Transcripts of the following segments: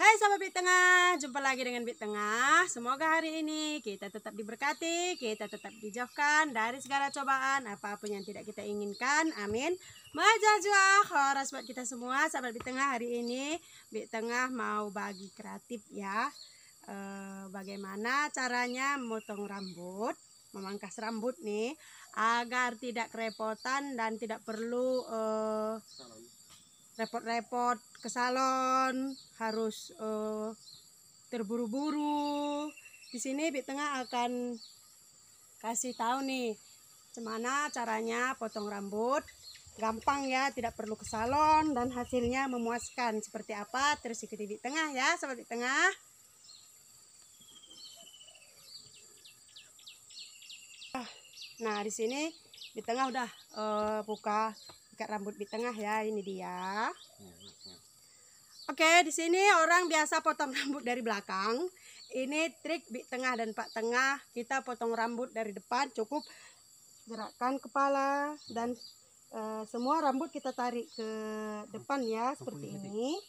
Hai sahabat Bit Tengah, jumpa lagi dengan Bit Tengah. Semoga hari ini kita tetap diberkati, kita tetap dijauhkan dari segala cobaan apapun yang tidak kita inginkan. Amin. Majajwa khoras buat kita semua sahabat Bit Tengah. Hari ini Bit Tengah mau bagi kreatif ya. Bagaimana caranya memotong rambut, memangkas rambut nih agar tidak kerepotan dan tidak perlu repot-repot ke salon, harus terburu-buru. Di sini Bit Tengah akan kasih tahu nih gimana caranya potong rambut. Gampang ya, tidak perlu ke salon dan hasilnya memuaskan. Seperti apa? Terus ikuti Bit Tengah ya, sahabat Bit Tengah. Nah, di sini Bit Tengah udah buka ikat rambut Bit Tengah ya, ini dia. Oke, di sini orang biasa potong rambut dari belakang. Ini trik Bit Tengah dan Pak Tengah. Kita potong rambut dari depan, cukup gerakkan kepala dan semua rambut kita tarik ke depan ya, seperti ini.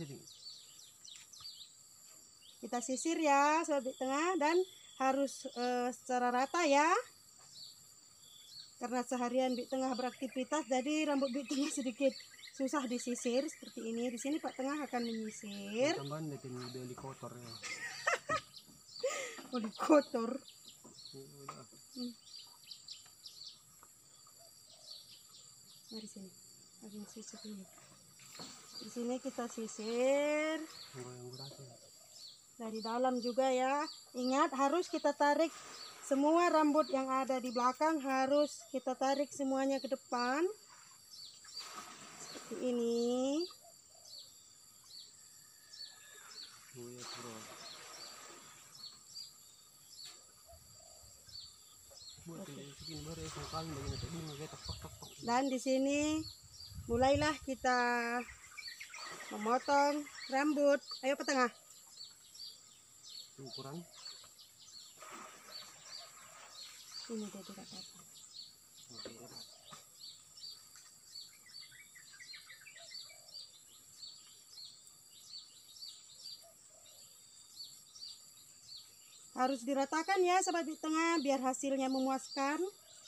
Kita sisir ya, sahabat Bit Tengah, dan harus secara rata ya. Karena seharian Bit Tengah beraktivitas, jadi rambut Bit Tengah sedikit susah disisir seperti ini. Di sini Pak Tengah akan menyisir. Tambahan bikin beli kotor ya. Beli kotor. Mari sini. Akan sisir ini. Di sini kita sisir. Dari dalam juga ya. Ingat, harus kita tarik semua rambut yang ada di belakang, harus kita tarik semuanya ke depan. Seperti ini. Dan di sini mulailah kita memotong rambut. Ayo Pak Tengah. Ukuran Ini dia tidak apa-apa. Harus diratakan ya sahabat Bit Tengah biar hasilnya memuaskan.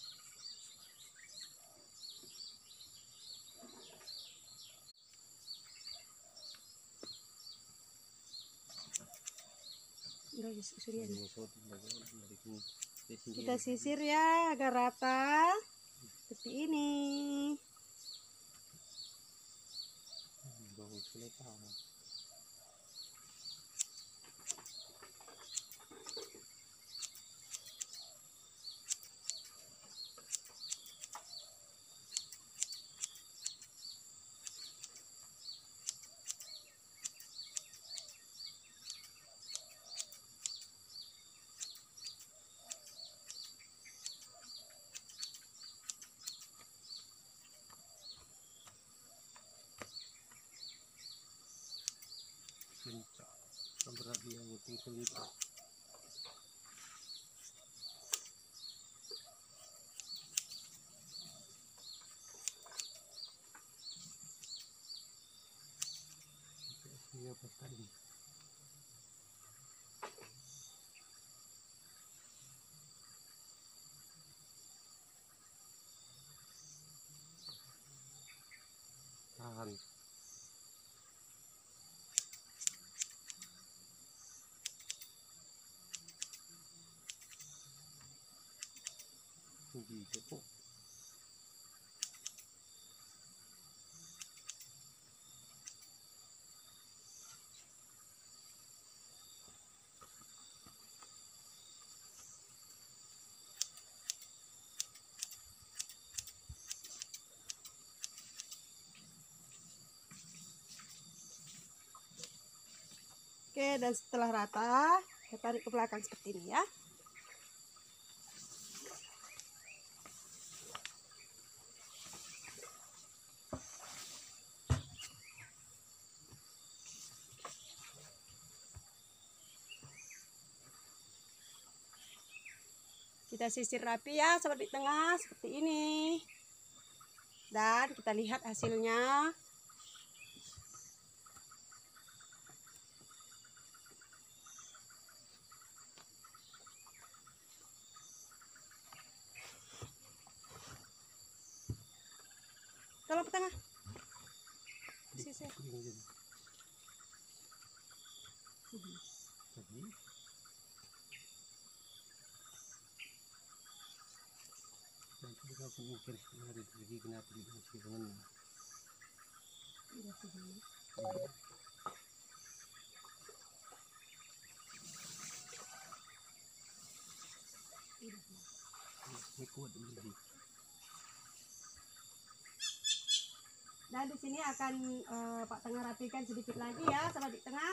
Kita sisir ya agar rata seperti ini. tahan. Gitu kok. Oke, dan setelah rata, kita tarik ke belakang seperti ini ya. Kita sisir rapi ya, sahabat Bit Tengah, seperti ini. Dan kita lihat hasilnya. Tolong ke tengah. Sisi. Dan di sini akan Pak Tengah rapikan sedikit lagi ya, sahabat di tengah.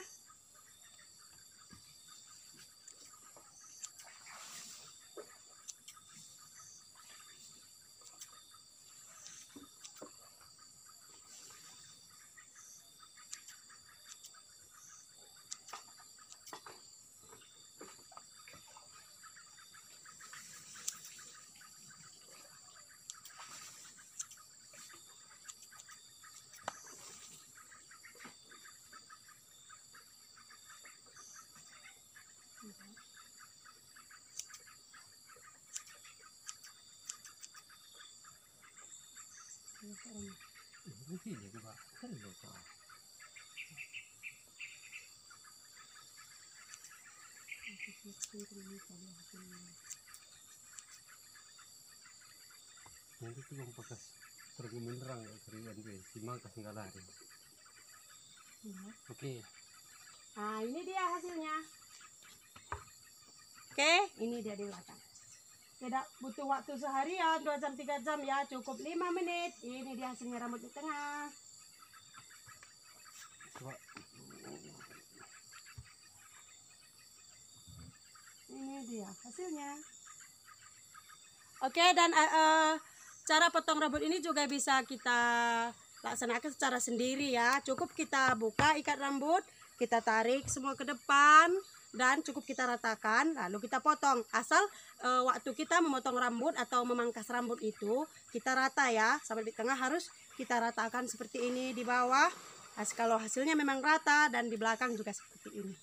Nanti tuh yang bekas tergemerang keringan gue, si mangkas nggak lari. Oke. Nah, ini dia hasilnya. Oke, ini dia di belakang. Tidak butuh waktu seharian, 2 jam 3 jam ya, cukup 5 menit. Ini dia hasilnya rambut di tengah. Coba. Ini dia hasilnya. Oke, dan cara potong rambut ini juga bisa kita laksanakan secara sendiri ya. Cukup kita buka ikat rambut, kita tarik semua ke depan, dan cukup kita ratakan, lalu kita potong. Asal waktu kita memotong rambut atau memangkas rambut itu kita rata ya, sampai di tengah harus kita ratakan seperti ini di bawah. Kalau hasilnya memang rata, dan di belakang juga seperti ini.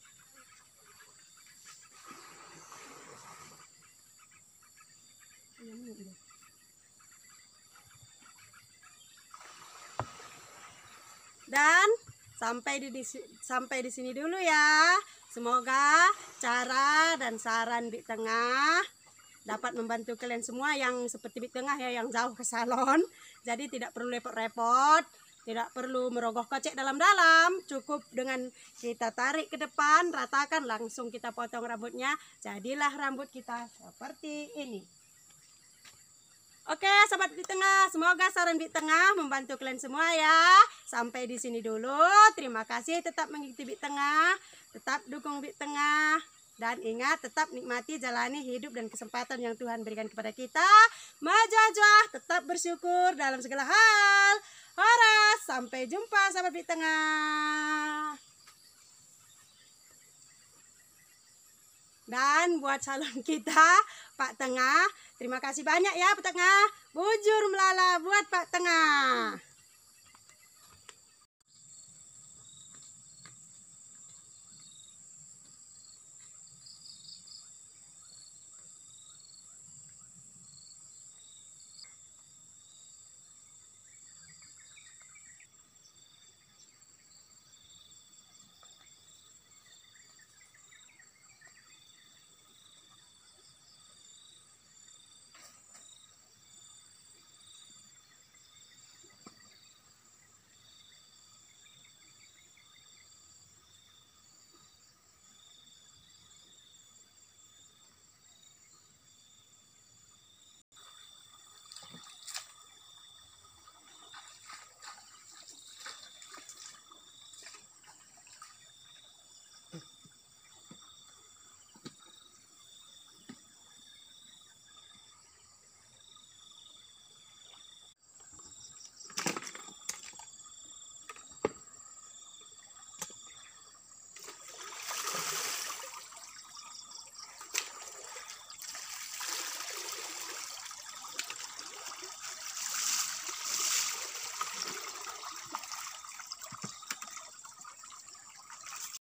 Dan sampai di sini dulu ya. Semoga cara dan saran Bik Tengah dapat membantu kalian semua yang seperti Bik Tengah ya, yang jauh ke salon. Jadi tidak perlu repot-repot, tidak perlu merogoh kocek dalam-dalam. Cukup dengan kita tarik ke depan, ratakan, langsung kita potong rambutnya. Jadilah rambut kita seperti ini. Oke, sahabat Bik Tengah, semoga saran Bik Tengah membantu kalian semua ya. Sampai di sini dulu. Terima kasih, tetap mengikuti Bik Tengah, tetap dukung Bik Tengah, dan ingat tetap nikmati jalani hidup dan kesempatan yang Tuhan berikan kepada kita. Majajah, tetap bersyukur dalam segala hal. Horas, sampai jumpa sahabat Bik Tengah. Dan buat calon kita, Pak Tengah, terima kasih banyak ya Pak Tengah. Bujur melala buat Pak Tengah.